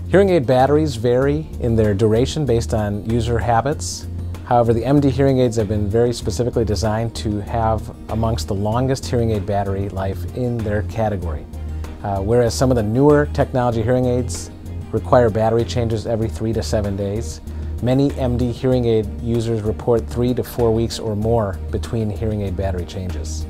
Hearing aid batteries vary in their duration based on user habits. However, the MD hearing aids have been very specifically designed to have amongst the longest hearing aid battery life in their category. Whereas some of the newer technology hearing aids require battery changes every 3 to 7 days, many MD hearing aid users report 3 to 4 weeks or more between hearing aid battery changes.